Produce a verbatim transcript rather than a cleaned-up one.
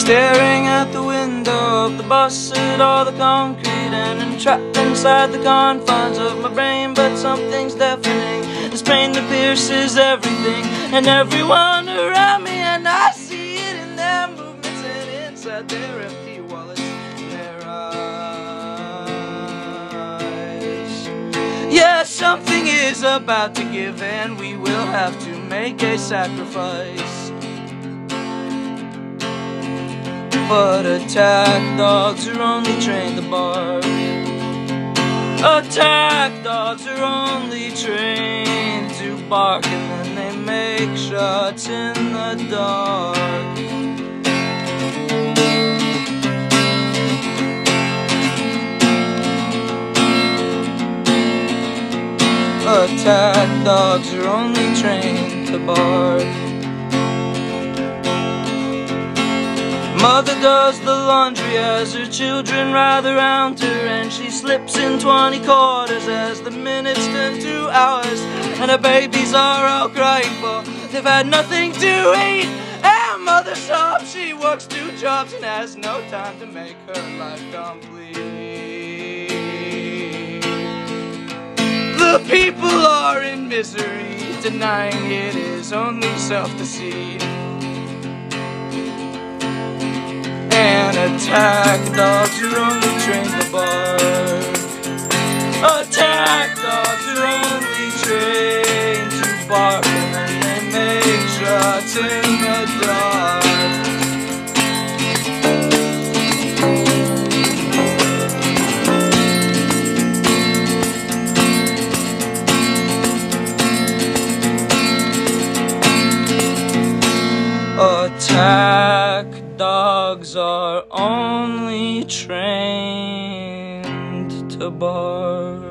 staring at the window of the bus at all the concrete, and entrapped inside the confines of my brain. But something's deafening, this pain that pierces everything and everyone around me, and I see it in their movements and inside their empty wallets and their eyes. Yeah, something is about to give, and we will have to make a sacrifice. But attack dogs are only trained to bark. Attack dogs are only trained to bark, and then they make shots in the dark. Attack dogs are only trained to bark. Mother does the laundry as her children ride around her, and she slips in twenty quarters as the minutes turn to hours, and her babies are all crying for they've had nothing to eat. And mother sobs, she works two jobs and has no time to make her life complete. The people are in misery, denying it is only self-deceit. And attack dogs are only trained to bark. Attack dogs are only trained to bark, and then they make shots in the dark. Attack dogs are only trained to bark.